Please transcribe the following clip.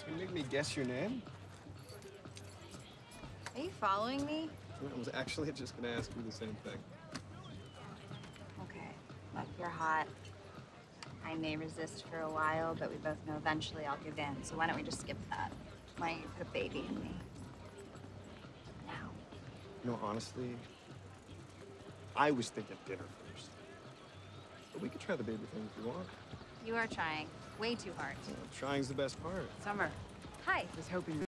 You make me guess your name? Are you following me? I was actually just gonna ask you the same thing. Okay. Look, you're hot. I may resist for a while, but we both know eventually I'll give in. So why don't we just skip that? Why don't you put a baby in me? Now. You know, honestly, I was thinking dinner first. But we could try the baby thing if you want. You are trying way too hard. Trying's the best part. Summer. Hi. Was hoping